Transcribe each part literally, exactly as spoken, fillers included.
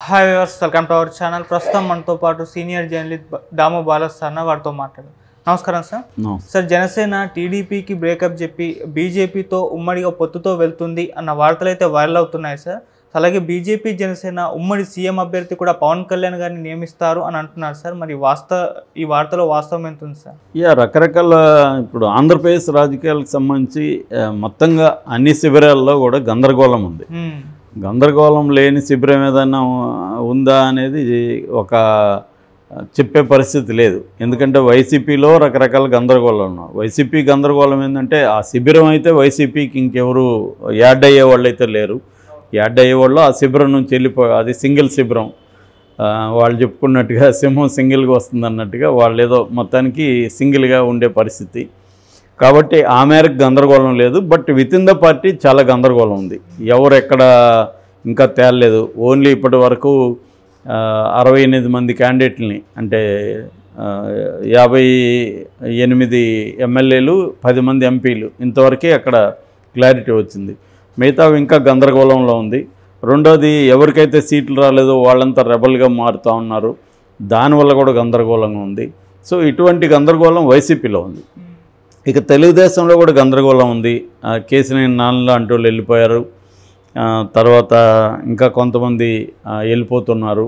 Hi viewers, welcome to our channel. ప్రస్తుతం మనతో పాటు సీనియర్ జర్నలిస్ట్ దాము బాలస్వామి వారితో మాట్లాడారు. నమస్కారం సార్. సార్, జనసేన టీడీపీకి బ్రేకప్ చెప్పి బీజేపీతో ఉమ్మడిగా పొత్తుతో వెళ్తుంది అన్న వార్తలు అయితే వైరల్ అవుతున్నాయి సార్. అలాగే బీజేపీ జనసేన ఉమ్మడి సీఎం అభ్యర్థి కూడా పవన్ కళ్యాణ్ గారిని నియమిస్తారు అని అంటున్నారు సార్. మరి వాస్తవ ఈ వార్తలో వాస్తవం ఎంత ఉంది సార్? యా రకరకాల ఇప్పుడు ఆంధ్రప్రదేశ్ రాజకీయాలకు సంబంధించి మొత్తంగా అన్ని శిబిరాల్లో కూడా గందరగోళం ఉంది. గందరగోళం లేని శిబిరం ఏదైనా ఉందా అనేది ఒక చెప్పే పరిస్థితి లేదు. ఎందుకంటే వైసీపీలో రకరకాల గందరగోళం ఉన్నారు. వైసీపీ గందరగోళం ఏంటంటే ఆ శిబిరం అయితే వైసీపీకి ఇంకెవరు యాడ్ అయ్యే వాళ్ళు అయితే లేరు. యాడ్ అయ్యేవాళ్ళు ఆ శిబిరం నుంచి వెళ్ళిపో అది సింగిల్ శిబిరం. వాళ్ళు చెప్పుకున్నట్టుగా సింహం సింగిల్గా వస్తుంది అన్నట్టుగా వాళ్ళు ఏదో మొత్తానికి సింగిల్గా ఉండే పరిస్థితి. కాబట్టి ఆ మేరకు గందరగోళం లేదు. But within the party చాలా గందరగోళం ఉంది. ఎవరు ఎక్కడ ఇంకా తేలలేదు. ఓన్లీ ఇప్పటి వరకు అరవై ఎనిమిది మంది క్యాండిడేట్లని అంటే యాభై ఎనిమిది ఎమ్మెల్యేలు పది మంది ఎంపీలు ఇంతవరకే అక్కడ క్లారిటీ వచ్చింది. మిగతా ఇంకా గందరగోళంలో ఉంది. రెండోది ఎవరికైతే సీట్లు రాలేదో వాళ్ళంతా రెబల్గా మారుతూ ఉన్నారు. దానివల్ల కూడా గందరగోళంగా ఉంది. సో ఇటువంటి గందరగోళం వైసీపీలో ఉంది. ఇక తెలుగుదేశంలో కూడా గందరగోళం ఉంది. కేసీనేని నాన్న అంటూ వాళ్ళు వెళ్ళిపోయారు. తర్వాత ఇంకా కొంతమంది వెళ్ళిపోతున్నారు.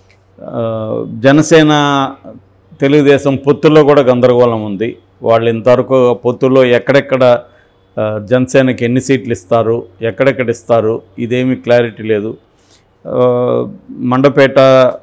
జనసేన తెలుగుదేశం పొత్తుల్లో కూడా గందరగోళం ఉంది. వాళ్ళు ఇంతవరకు పొత్తుల్లో ఎక్కడెక్కడ జనసేనకి ఎన్ని సీట్లు ఇస్తారు, ఎక్కడెక్కడ ఇస్తారు ఇదేమీ క్లారిటీ లేదు. మండపేట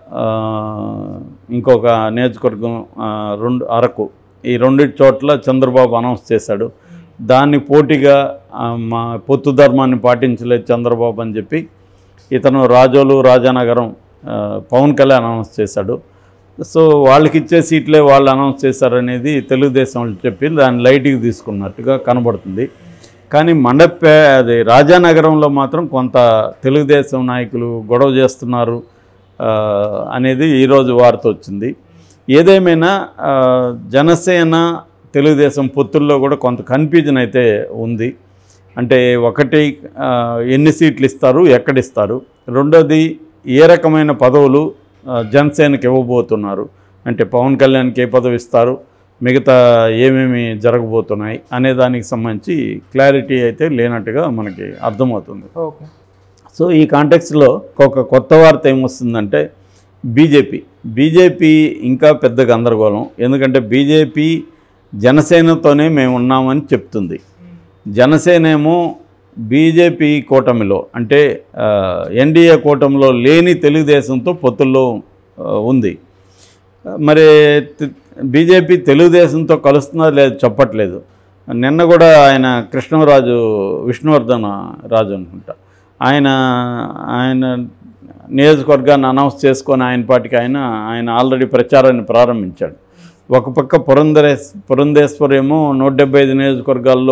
ఇంకొక నియోజకవర్గం రెండు అరకు ఈ రెండు చోట్ల చంద్రబాబు అనౌన్స్ చేశాడు. దాన్ని పోటీగా మా పొత్తు ధర్మాన్ని పాటించలేదు చంద్రబాబు అని చెప్పి ఇతను రాజోలు రాజానగరం పవన్ కళ్యాణ్ అనౌన్స్ చేశాడు. సో వాళ్ళకి ఇచ్చే సీట్లే వాళ్ళు అనౌన్స్ చేశారనేది తెలుగుదేశం వాళ్ళు చెప్పి దాన్ని లైట్గా తీసుకున్నట్టుగా కనబడుతుంది. కానీ మండపే అది రాజానగరంలో మాత్రం కొంత తెలుగుదేశం నాయకులు గొడవ చేస్తున్నారు అనేది ఈరోజు వార్త వచ్చింది. ఏదేమైనా జనసేన తెలుగుదేశం పొత్తుల్లో కూడా కొంత కన్ఫ్యూజన్ అయితే ఉంది. అంటే ఒకటి ఎన్ని సీట్లు ఇస్తారు, ఎక్కడిస్తారు. రెండోది ఏ రకమైన పదవులు జనసేనకి ఇవ్వబోతున్నారు. అంటే పవన్ కళ్యాణ్కి ఏ పదవి ఇస్తారు, మిగతా ఏమేమి జరగబోతున్నాయి అనే దానికి సంబంధించి క్లారిటీ అయితే లేనట్టుగా మనకి అర్థమవుతుంది. ఓకే. సో ఈ కాంటెక్స్లో ఒక కొత్త వార్త ఏమొస్తుందంటే బీజేపీ బీజేపీ ఇంకా పెద్ద గందరగోళం. ఎందుకంటే బీజేపీ జనసేనతోనే మేము ఉన్నామని చెప్తుంది. జనసేన ఏమో బీజేపీ కూటమిలో అంటే ఎన్డీఏ కూటమిలో లేని తెలుగుదేశంతో పొత్తుల్లో ఉంది. మరి బీజేపీ తెలుగుదేశంతో కలుస్తున్నా లేదు చెప్పట్లేదు. నిన్న కూడా ఆయన కృష్ణరాజు విష్ణువర్ధన్ రాజు అనుకుంటా ఆయన ఆయన నియోజకవర్గాన్ని అనౌన్స్ చేసుకొని ఆయన పాటికి ఆయన ఆయన ఆల్రెడీ ప్రచారాన్ని ప్రారంభించాడు. ఒక పక్క పురంధరేశ్ పురంధేశ్వర్ ఏమో నూట డెబ్బై ఐదు నియోజకవర్గాల్లో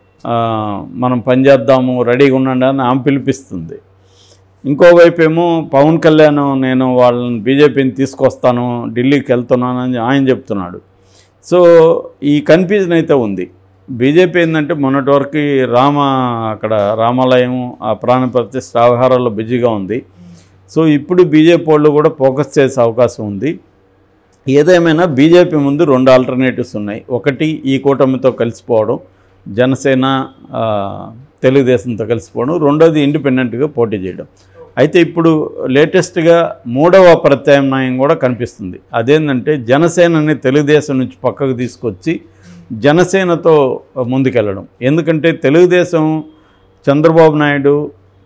మనం పనిచేద్దాము రెడీగా ఉండండి అని ఆమె పిలిపిస్తుంది. ఇంకోవైపు ఏమో పవన్ కళ్యాణ్ నేను వాళ్ళని బీజేపీని తీసుకొస్తాను ఢిల్లీకి వెళ్తున్నాను అని ఆయన చెప్తున్నాడు. సో ఈ కన్ఫ్యూజన్ అయితే ఉంది. బీజేపీ ఏంటంటే మొన్నటి వరకు రామ అక్కడ రామాలయం ఆ ప్రాణ ప్రతిష్ఠ వ్యవహారాల్లో బిజీగా ఉంది. సో ఇప్పుడు బీజేపీ వాళ్ళు కూడా ఫోకస్ చేసే అవకాశం ఉంది. ఏదేమైనా బీజేపీ ముందు రెండు ఆల్టర్నేటివ్స్ ఉన్నాయి. ఒకటి ఈ కూటమితో కలిసిపోవడం, జనసేన తెలుగుదేశంతో కలిసిపోవడం. రెండోది ఇండిపెండెంట్గా పోటీ చేయడం. అయితే ఇప్పుడు లేటెస్ట్గా మూడవ ప్రత్యామ్నాయం కూడా కనిపిస్తుంది. అదేంటంటే జనసేనని తెలుగుదేశం నుంచి పక్కకు తీసుకొచ్చి జనసేనతో ముందుకెళ్ళడం. ఎందుకంటే తెలుగుదేశం చంద్రబాబు నాయుడు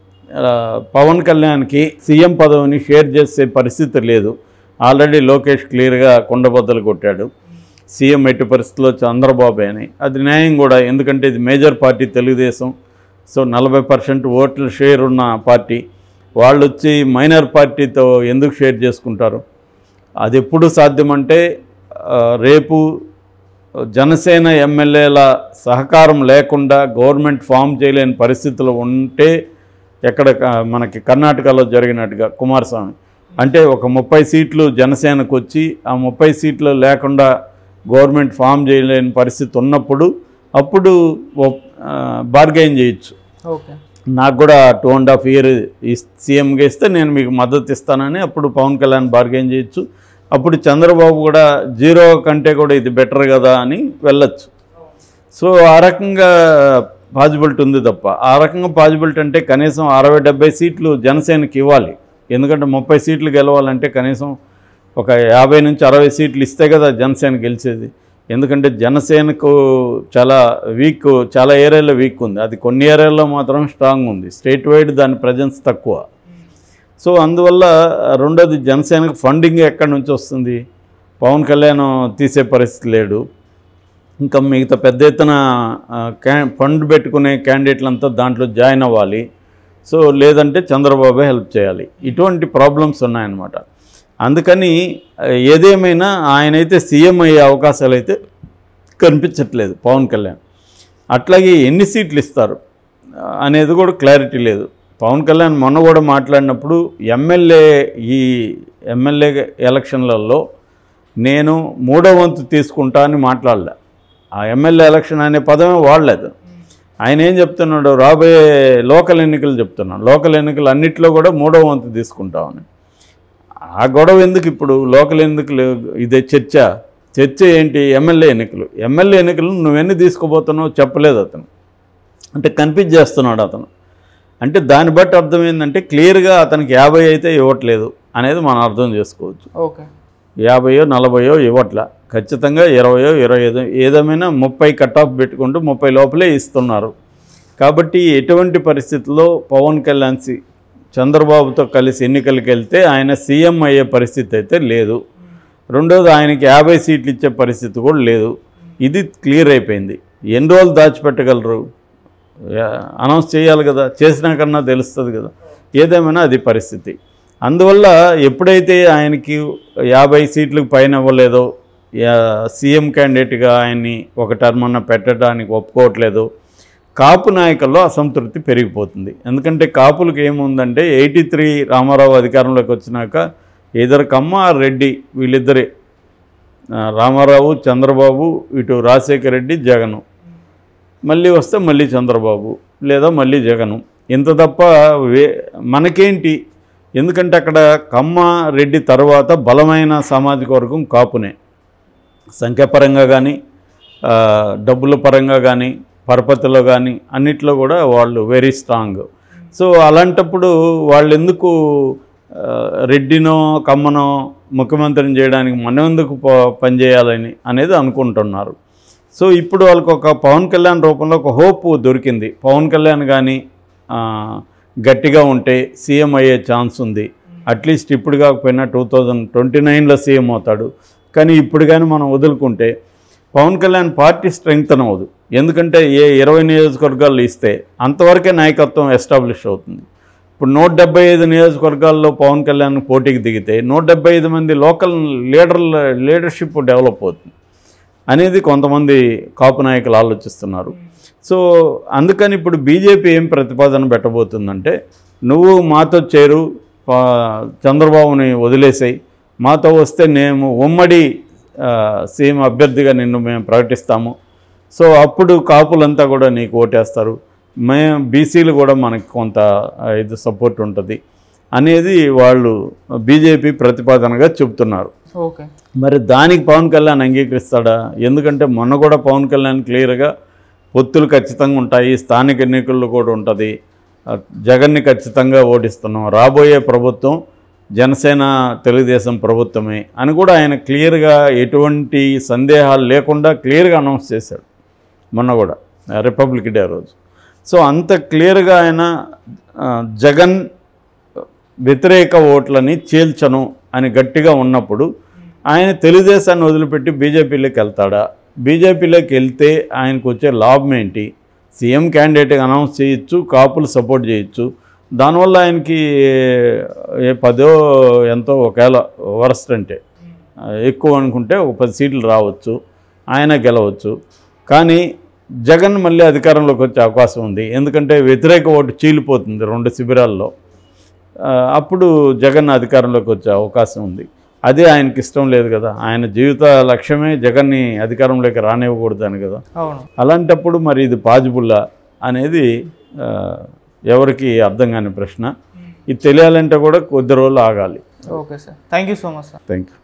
పవన్ కళ్యాణ్కి సీఎం పదవిని షేర్ చేసే పరిస్థితి లేదు. ఆల్రెడీ లోకేష్ క్లియర్గా కుండబద్దలు కొట్టాడు. సీఎం ఎట్టి పరిస్థితుల్లో చంద్రబాబు అని. అది న్యాయం కూడా. ఎందుకంటే ఇది మేజర్ పార్టీ తెలుగుదేశం. సో నలభై పర్సెంట్ ఓట్ల షేర్ ఉన్న పార్టీ వాళ్ళు వచ్చి మైనర్ పార్టీతో ఎందుకు షేర్ చేసుకుంటారు? అది ఎప్పుడు సాధ్యమంటే రేపు జనసేన ఎమ్మెల్యేల సహకారం లేకుండా గవర్నమెంట్ ఫామ్ చేయలేని పరిస్థితులు ఉంటే ఎక్కడ మనకి కర్ణాటకలో జరిగినట్టుగా కుమారస్వామి అంటే ఒక ముప్పై సీట్లు జనసేనకు వచ్చి ఆ ముప్పై సీట్లు లేకుండా గవర్నమెంట్ ఫామ్ చేయలేని పరిస్థితి ఉన్నప్పుడు అప్పుడు బార్గెయిన్ చేయొచ్చు. ఓకే. నాకు కూడా టూ అండ్ హాఫ్ ఇయర్ సీఎంగా ఇస్తే నేను మీకు మద్దతు ఇస్తానని అప్పుడు పవన్ కళ్యాణ్ బార్గెన్ చేయొచ్చు. అప్పుడు చంద్రబాబు కూడా జీరో కంటే కూడా ఇది బెటర్ కదా అని వెళ్ళొచ్చు. సో ఆ రకంగా పాజిబిలిటీ ఉంది తప్ప, ఆ రకంగా పాజిబిలిటీ అంటే కనీసం అరవై డెబ్బై సీట్లు జనసేనకి ఇవ్వాలి. ఎందుకంటే ముప్పై సీట్లు గెలవాలంటే కనీసం ఒక యాభై నుంచి అరవై సీట్లు ఇస్తే కదా జనసేన గెలిచేది. ఎందుకంటే జనసేనకు చాలా వీక్, చాలా ఏరియాలో వీక్ ఉంది. అది కొన్ని ఏరియాల్లో మాత్రం స్ట్రాంగ్ ఉంది. స్టేట్ వైడ్ దాని ప్రజెన్స్ తక్కువ. సో అందువల్ల రెండోది జనసేనకు ఫండింగ్ ఎక్కడి నుంచి వస్తుంది? పవన్ కళ్యాణ్ తీసే పరిస్థితి లేడు. ఇంకా మిగతా పెద్ద ఎత్తున క్యా ఫండ్ పెట్టుకునే క్యాండిడేట్లంతా దాంట్లో జాయిన్ అవ్వాలి. సో లేదంటే చంద్రబాబు హెల్ప్ చేయాలి. ఇటువంటి ప్రాబ్లమ్స్ ఉన్నాయన్నమాట. అందుకని ఏదేమైనా ఆయనైతే సీఎం అయ్యే అవకాశాలు అయితే కనిపించట్లేదు పవన్ కళ్యాణ్. అట్లాగే ఎన్ని సీట్లు ఇస్తారు అనేది కూడా క్లారిటీ లేదు. పవన్ కళ్యాణ్ మొన్న కూడా మాట్లాడినప్పుడు ఎమ్మెల్యే ఈ ఎమ్మెల్యే ఎలక్షన్లలో నేను మూడో వంతు తీసుకుంటా అని మాట్లాడలే. ఆ ఎమ్మెల్యే ఎలక్షన్ అనే పదమే వాడలేదు. ఆయన ఏం చెప్తున్నాడు? రాబోయే లోకల్ ఎన్నికలు చెప్తున్నాడు. లోకల్ ఎన్నికలు అన్నింటిలో కూడా మూడో వంతు తీసుకుంటామని. ఆ గొడవ ఎందుకు ఇప్పుడు? లోకల్ ఎన్నికలు ఇదే చర్చ. చర్చ ఏంటి? ఎమ్మెల్యే ఎన్నికలు. ఎమ్మెల్యే ఎన్నికలు నువ్వెన్ని తీసుకోబోతున్నావు చెప్పలేదు అతను. అంటే కన్ఫ్యూజ్ చేస్తున్నాడు అతను. అంటే దాన్ని బట్టి అర్థం ఏంటంటే క్లియర్గా అతనికి యాభై అయితే ఇవ్వట్లేదు అనేది మనం అర్థం చేసుకోవచ్చు. ఓకే, యాభైయో నలభైయో ఇవ్వట్ల, ఖచ్చితంగా ఇరవయో ఇరవై ఐదో ఏదేమైనా ముప్పై కట్ ఆఫ్ పెట్టుకుంటూ ముప్పై లోపలే ఇస్తున్నారు. కాబట్టి ఎటువంటి పరిస్థితుల్లో పవన్ కళ్యాణ్ చంద్రబాబుతో కలిసి ఎన్నికలకు వెళ్తే ఆయన సీఎం అయ్యే పరిస్థితి అయితే లేదు. రెండోది ఆయనకి యాభై సీట్లు ఇచ్చే పరిస్థితి కూడా లేదు. ఇది క్లియర్ అయిపోయింది. ఎన్ని రోజులు దాచిపెట్టగలరు? అనౌన్స్ చేయాలి కదా, చేసినాకన్నా తెలుస్తుంది కదా. ఏదేమైనా అది పరిస్థితి. అందువల్ల ఎప్పుడైతే ఆయనకి యాభై సీట్లకు పైన ఇవ్వలేదో, సీఎం క్యాండిడేట్గా ఆయన్ని ఒక టర్మ్ అన్న పెట్టడానికి ఒప్పుకోవట్లేదు, కాపు నాయకుల్లో అసంతృప్తి పెరిగిపోతుంది. ఎందుకంటే కాపులకు ఏముందంటే ఎయిటీ త్రీ రామారావు అధికారంలోకి వచ్చినాక ఇద్దరు కమ్మ రెడ్డి వీళ్ళిద్దరే, రామారావు చంద్రబాబు, ఇటు రాజశేఖర రెడ్డి జగను, మళ్ళీ వస్తే మళ్ళీ చంద్రబాబు లేదా మళ్ళీ జగను, ఇంత తప్ప వే మనకేంటి? ఎందుకంటే అక్కడ కమ్మ రెడ్డి తర్వాత బలమైన సామాజిక వర్గం కాపునే. సంఖ్యాపరంగా కానీ డబ్బుల పరంగా కానీ పరపతిలో కానీ అన్నిట్లో కూడా వాళ్ళు వెరీ స్ట్రాంగ్. సో అలాంటప్పుడు వాళ్ళు ఎందుకు రెడ్డినో కమ్మనో ముఖ్యమంత్రిని చేయడానికి మనం ఎందుకు పనిచేయాలని అనేది అనుకుంటున్నారు. సో ఇప్పుడు వాళ్ళకు ఒక పవన్ కళ్యాణ్ రూపంలో ఒక హోప్ దొరికింది. పవన్ కళ్యాణ్ కానీ గట్టిగా ఉంటే సీఎం అయ్యే ఛాన్స్ ఉంది. అట్లీస్ట్ ఇప్పుడు కాకపోయినా టూ థౌజండ్ ట్వంటీ నైన్లో సీఎం అవుతాడు. కానీ ఇప్పుడు కానీ మనం వదులుకుంటే పవన్ కళ్యాణ్ పార్టీ స్ట్రెంగ్తన్ అవ్వదు. ఎందుకంటే ఏ ఇరవై నియోజకవర్గాల్లో ఇస్తే అంతవరకే నాయకత్వం ఎస్టాబ్లిష్ అవుతుంది. ఇప్పుడు నూట డెబ్బై ఐదు నియోజకవర్గాల్లో పవన్ కళ్యాణ్ పోటీకి దిగితే నూట డెబ్బై ఐదు మంది లోకల్ లీడర్ల లీడర్షిప్ డెవలప్ అవుతుంది అనేది కొంతమంది కాపు నాయకులు ఆలోచిస్తున్నారు. సో అందుకని ఇప్పుడు బీజేపీ ఏం ప్రతిపాదన పెట్టబోతుందంటే, నువ్వు మాతో చేరు, చంద్రబాబుని వదిలేసాయి, మాతో వస్తే మేము ఉమ్మడి సీఎం అభ్యర్థిగా నిన్ను మేము ప్రకటిస్తాము. సో అప్పుడు కాపులంతా కూడా నీకు ఓటేస్తారు, మేము బీసీలు కూడా మనకి కొంత ఇది సపోర్ట్ ఉంటుంది అనేది వాళ్ళు బీజేపీ ప్రతిపాదనగా చెబుతున్నారు. ఓకే, మరి దానికి పవన్ కళ్యాణ్ అంగీకరిస్తాడా? ఎందుకంటే మొన్న కూడా పవన్ కళ్యాణ్ క్లియర్గా పొత్తులు ఖచ్చితంగా ఉంటాయి, స్థానిక ఎన్నికల్లో కూడా ఉంటుంది, జగన్ని ఖచ్చితంగా ఓడిస్తున్నాం, రాబోయే ప్రభుత్వం జనసేన తెలుగుదేశం ప్రభుత్వమే అని కూడా ఆయన క్లియర్గా ఎటువంటి సందేహాలు లేకుండా క్లియర్గా అనౌన్స్ చేశాడు మొన్న కూడా రిపబ్లిక్ డే రోజు. సో అంత క్లియర్గా ఆయన జగన్ వ్యతిరేక ఓట్లని చీల్చను అని గట్టిగా ఉన్నప్పుడు ఆయన తెలుగుదేశాన్ని వదిలిపెట్టి బీజేపీలోకి వెళ్తాడా? బీజేపీలోకి వెళ్తే ఆయనకు వచ్చే లాభం ఏంటి? సీఎం క్యాండిడేట్గా అనౌన్స్ చేయొచ్చు, కాపులు సపోర్ట్ చేయొచ్చు, దానివల్ల ఆయనకి పదో ఎంతో ఒకవేళ వరస్ట్ అంటే ఎక్కువ అనుకుంటే ఒక పది సీట్లు రావచ్చు, ఆయన గెలవచ్చు. కానీ జగన్ మళ్ళీ అధికారంలోకి వచ్చే అవకాశం ఉంది. ఎందుకంటే వ్యతిరేక ఓటు చీలిపోతుంది రెండు శిబిరాల్లో. అప్పుడు జగన్ అధికారంలోకి వచ్చే అవకాశం ఉంది. అదే ఆయనకి ఇష్టం లేదు కదా. ఆయన జీవిత లక్ష్యమే జగన్ని అధికారంలోకి రానివ్వకూడదని కదా. అలాంటప్పుడు మరి ఇది పాజిబుల్లా అనేది ఎవరికి అర్థం కాని ప్రశ్న. ఇది తెలియాలంటే కూడా కొద్ది రోజులు ఆగాలి. Okay sir, thank you so much sir. Thank you.